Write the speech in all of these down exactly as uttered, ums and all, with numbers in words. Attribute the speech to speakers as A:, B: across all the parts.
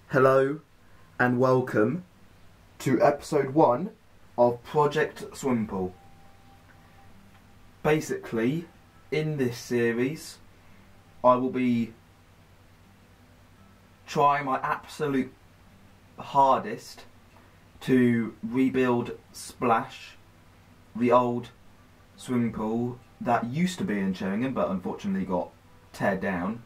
A: Hello and welcome to episode one of Project Swimming Pool. Basically, in this series, I will be trying my absolute hardest to rebuild Splash, the old swimming pool that used to be in Sheringham but unfortunately got teared down,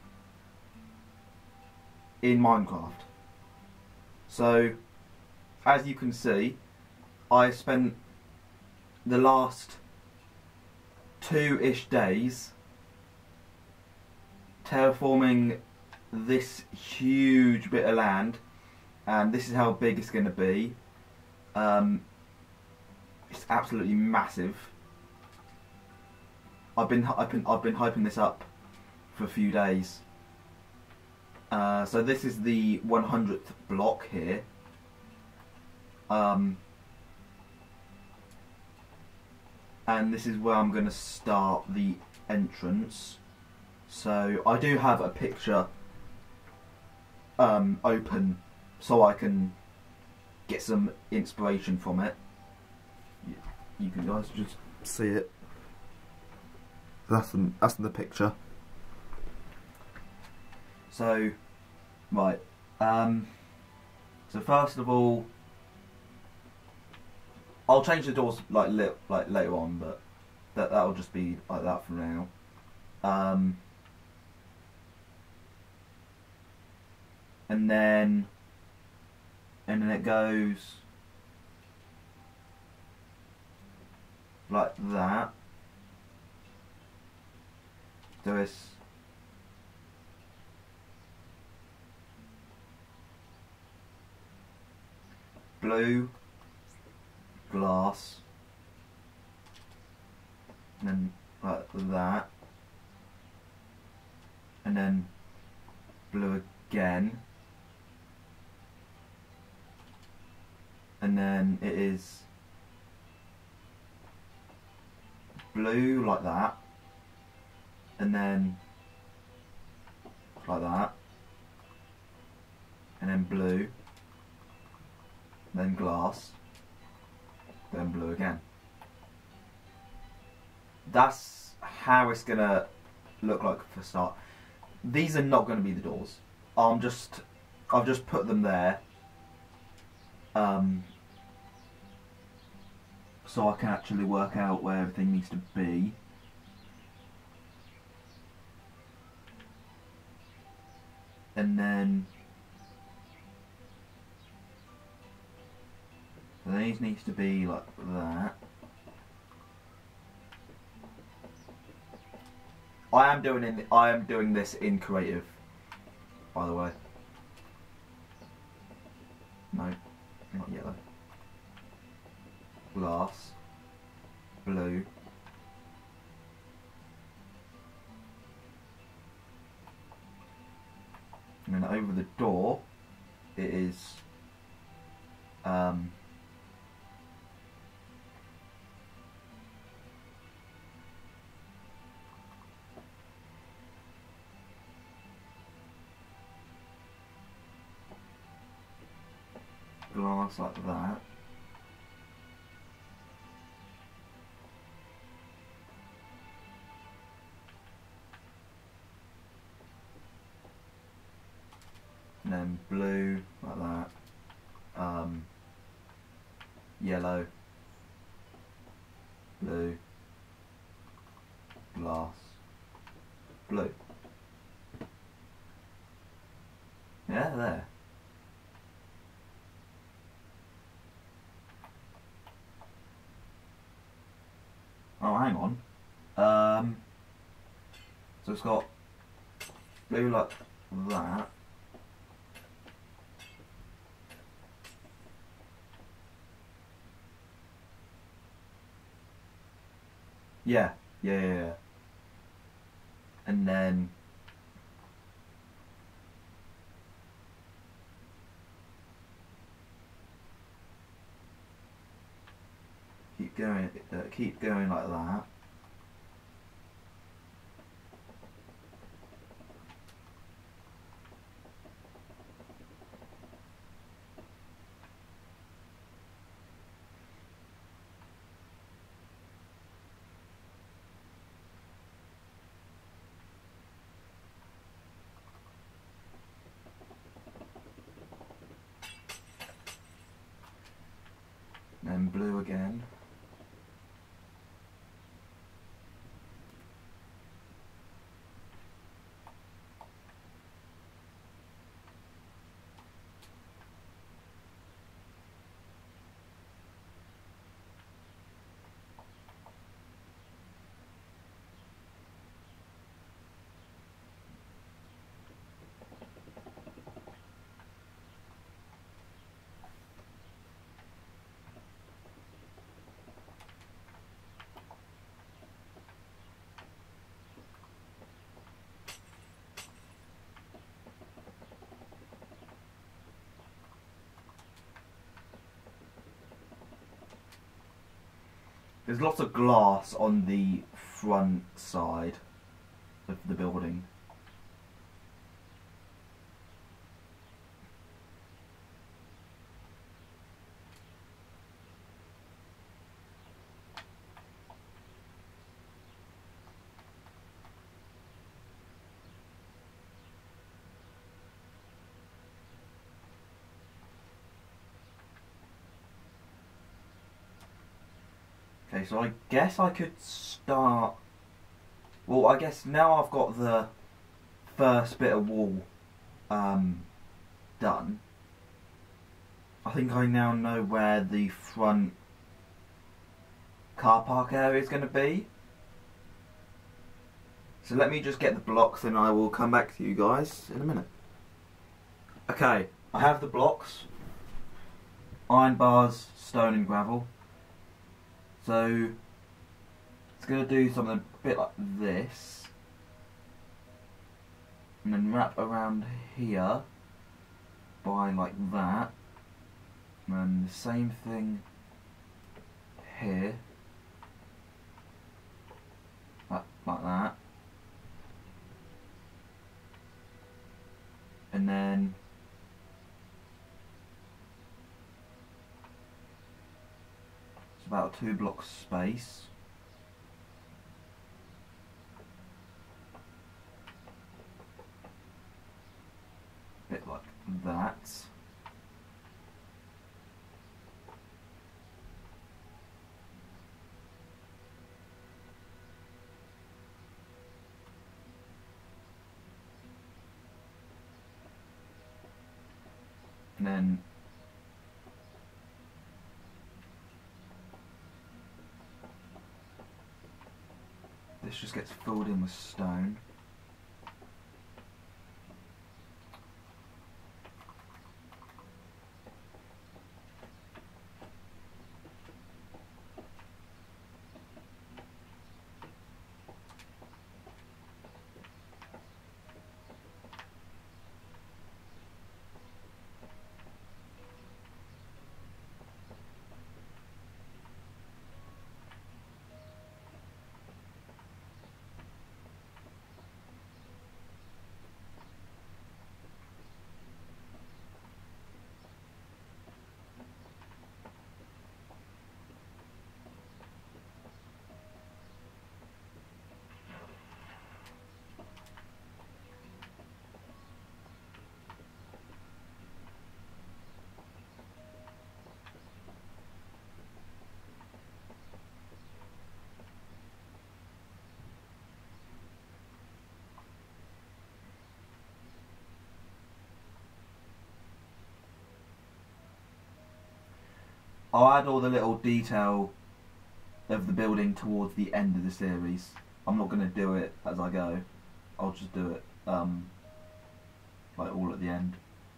A: in Minecraft. So, as you can see, I spent the last two-ish days terraforming this huge bit of land, and this is how big it's going to be. Um, it's absolutely massive. I've been I've been I've been hyping this up for a few days. Uh, so this is the one hundredth block here. Um, and this is where I'm going to start the entrance. So I do have a picture um, open so I can get some inspiration from it. You, you can guys just see it. That's the, that's the picture. So, right, um, so first of all, I'll change the doors like li like later on, but that that'll just be like that for now. Um, and then, and then it goes like that. So it's blue, glass, and then like that, and then blue again, and then it is blue like that, and then like that, and then blue, then glass, then blue again. That's how it's gonna look like for start. These are not gonna be the doors. I'm just, I've just put them there, um, so I can actually work out where everything needs to be. And then these needs to be like that. I am doing in I am doing this in creative, by the way. No, not yellow. Glass, blue, and then over the door it is um glass like that. And then blue like that. Um, yellow, blue, glass, blue. Yeah, there. Oh, hang on. Um, so it's got blue like that. Yeah, yeah, yeah, yeah. And then keep going, uh, keep going like that. in blue again. There's lots of glass on the front side of the building. Okay, so I guess I could start... Well, I guess now I've got the first bit of wall um, done. I think I now know where the front car park area is going to be. So let me just get the blocks and I will come back to you guys in a minute. Okay, I have the blocks. Iron bars, stone and gravel. So it's going to do something a bit like this, and then wrap around here by like that, and the same thing here, like, like that, and then about two blocks space. Bit like that. And then this just gets filled in with stone. I'll add all the little detail of the building towards the end of the series. I'm not going to do it as I go. I'll just do it um, like all at the end.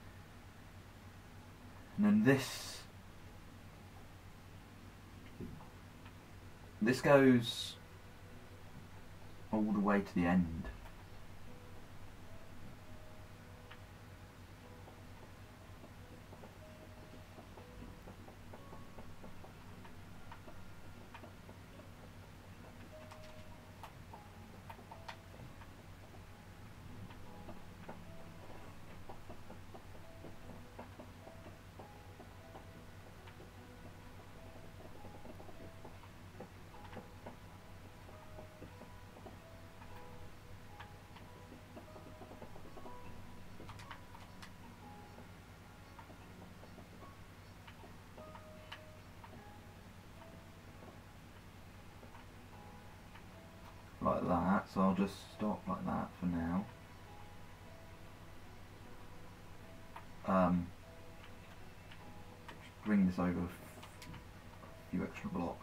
A: And then this this goes all the way to the end. like that, so I'll just stop like that for now. Um, bring this over a few extra blocks.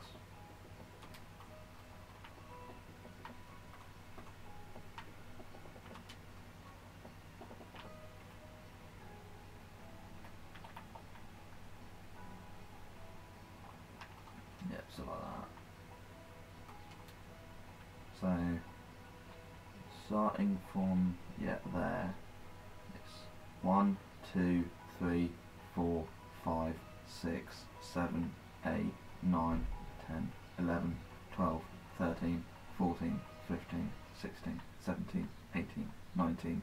A: Yep, so like that. So, starting from, yeah, there, it's one, two, three, four, five, six, seven, eight, nine, ten, eleven, twelve, thirteen, fourteen, fifteen, sixteen, seventeen, eighteen, nineteen.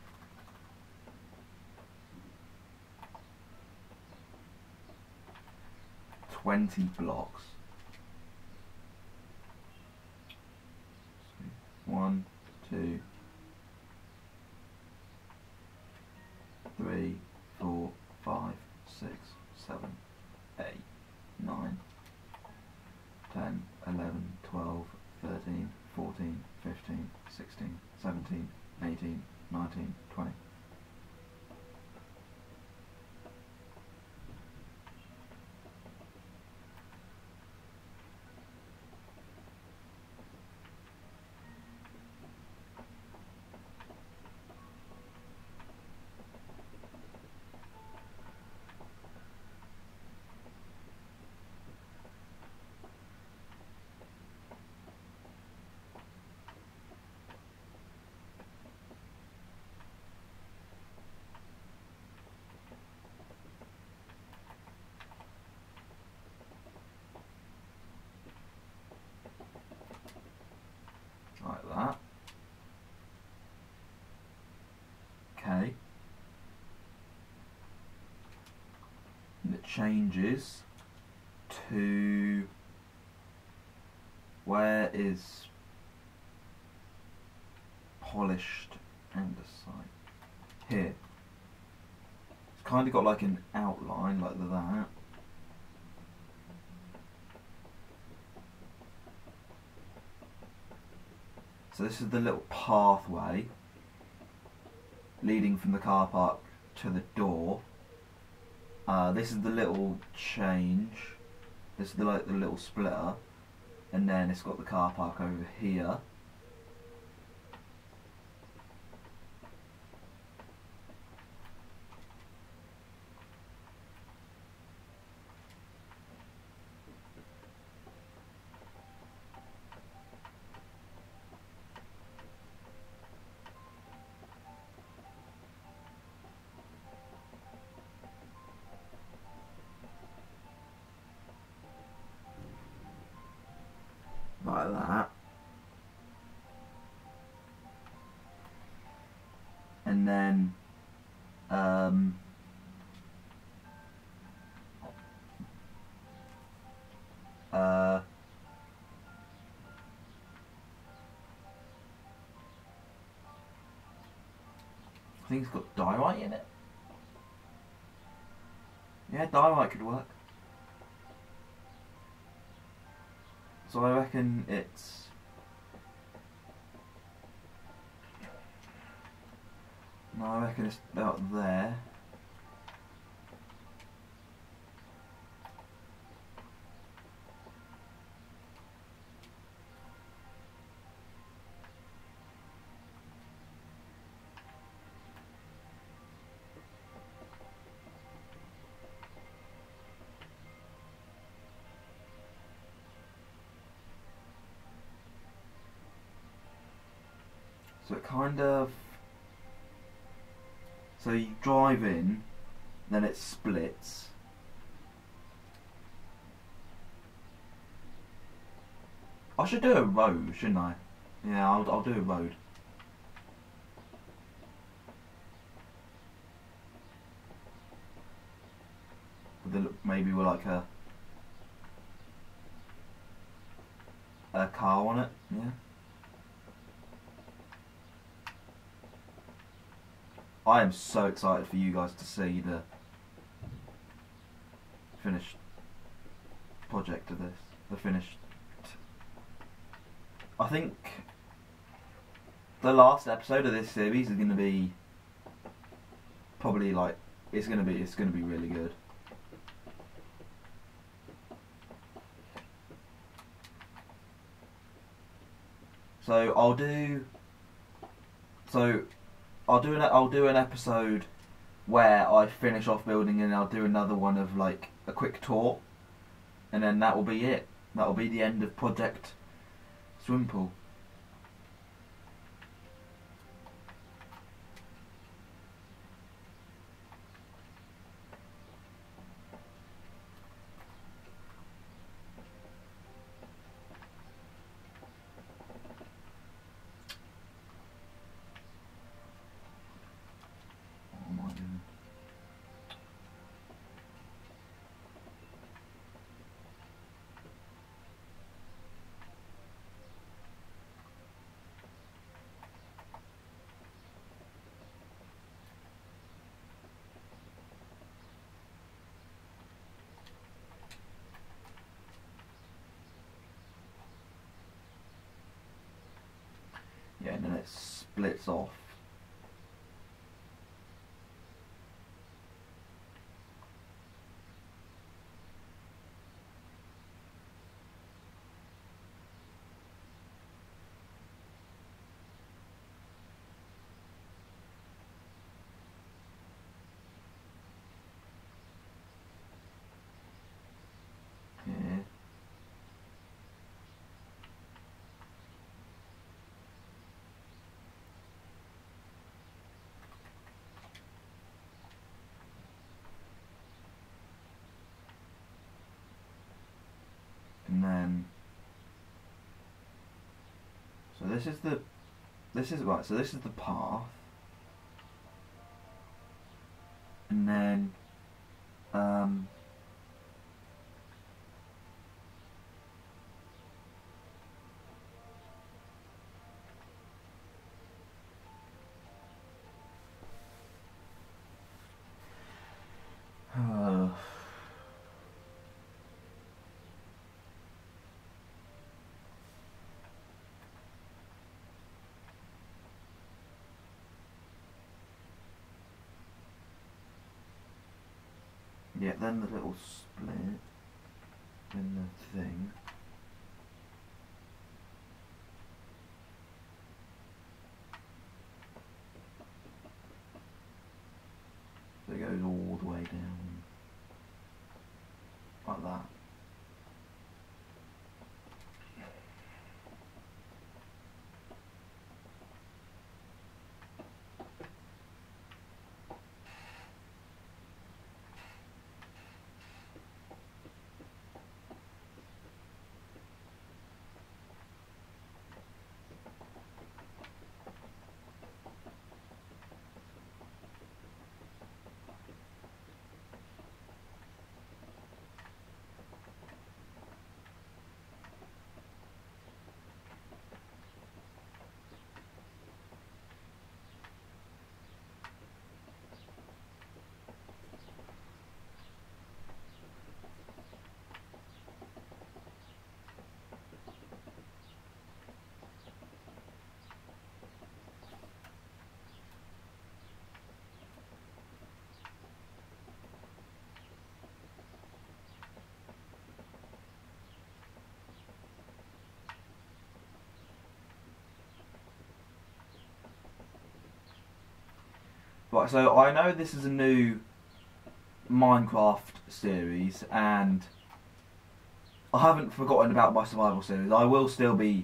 A: twenty blocks. One, two, three, four, five, six, seven, eight, nine, ten, eleven, twelve, thirteen, fourteen, fifteen, sixteen, seventeen, eighteen, nineteen, twenty. Like that. Okay. And it changes to where is polished andesite. Here. It's kind of got like an outline like that. So this is the little pathway leading from the car park to the door. Uh, this is the little change. This is the like the little splitter, and then it's got the car park over here. Like that. And then um, uh, I think it's got diorite in it. Yeah, diorite could work. So I reckon it's no, I reckon it's about there. So it kind of, so you drive in, then it splits. I should do a road, shouldn't I? Yeah, I'll, I'll do a road. With the, maybe with like a a car on it, yeah. I am so excited for you guys to see the finished project of this. The finished. I think the last episode of this series is going to be probably like it's going to be it's going to be really good. So I'll do. So I'll do an I'll do an episode where I finish off building, and I'll do another one of like a quick tour, and then that will be it. That will be the end of Project Swimming Pool. Yeah, and then it splits off. Here. And then, so this is the, this is right. So this is the path, and then, um, uh, yeah, then the little split in the thing. So it goes all the way down like that. Right, so I know this is a new Minecraft series, and I haven't forgotten about my survival series. I will still be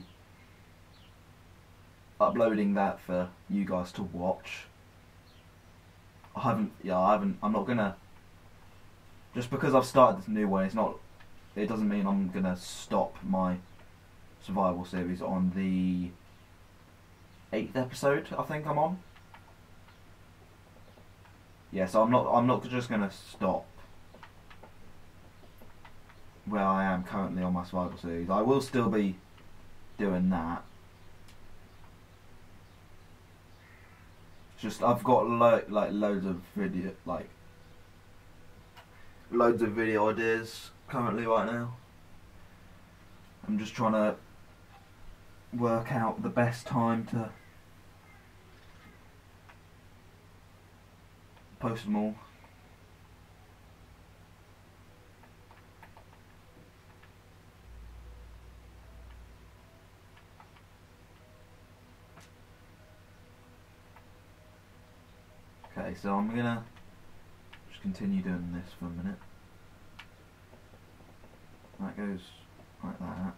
A: uploading that for you guys to watch. I haven't, yeah, I haven't, I'm not gonna, just because I've started this new one, it's not, it doesn't mean I'm gonna stop my survival series on the eighth episode, I think I'm on. Yeah, so I'm not I'm not just gonna stop where I am currently on my survival series. I will still be doing that. It's just I've got lo like loads of video like loads of video ideas currently right now. I'm just trying to work out the best time to post them all. Okay, so I'm gonna just continue doing this for a minute. That goes like that.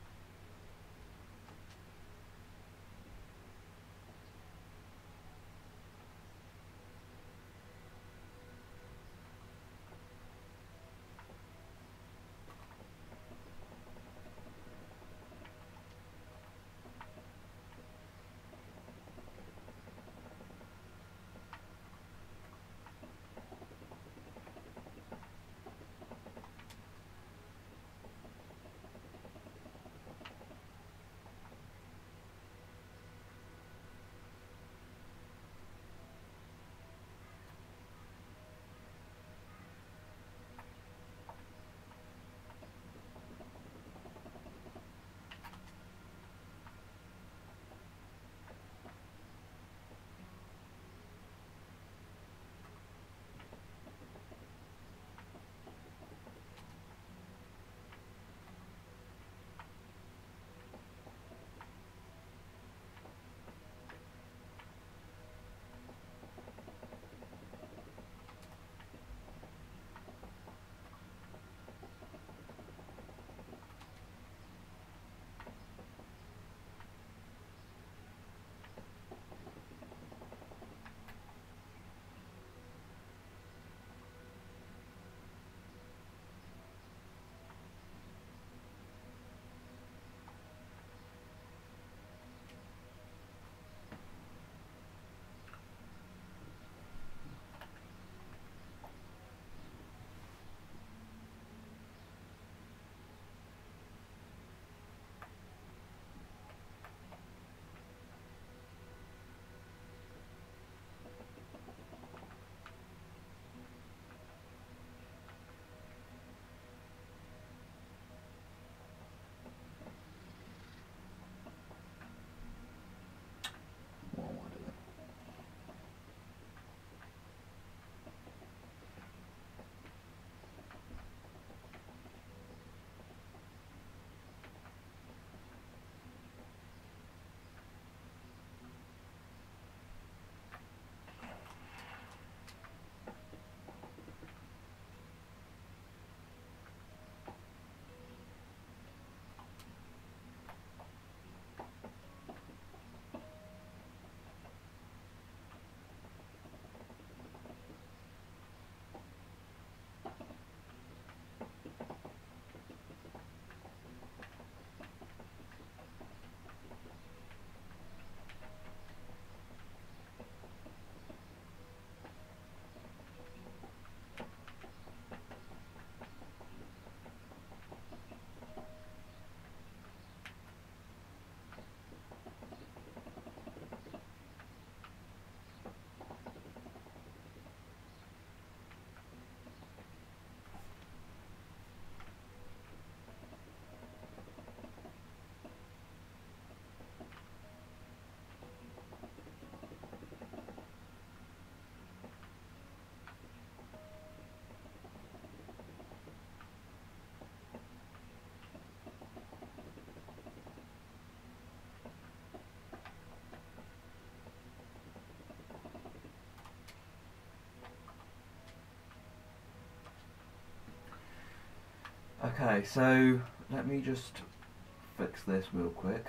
A: Okay, so let me just fix this real quick.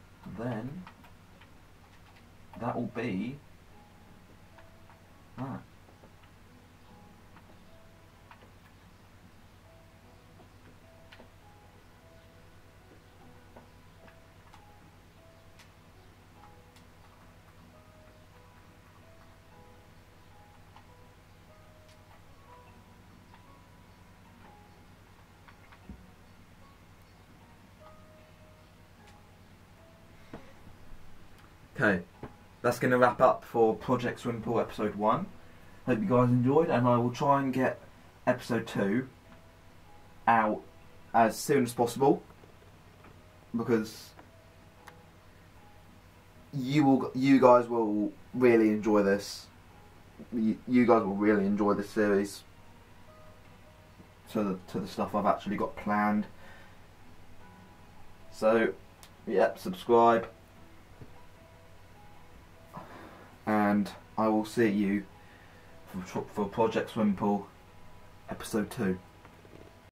A: Then that will be that. Okay, that's going to wrap up for Project Swimming Pool episode one. Hope you guys enjoyed, and I will try and get episode two out as soon as possible, because you will, you guys will really enjoy this. you, you guys will really enjoy this series. To the to the stuff I've actually got planned. So, yep, subscribe, and I will see you for, for Project Swimming Pool episode two.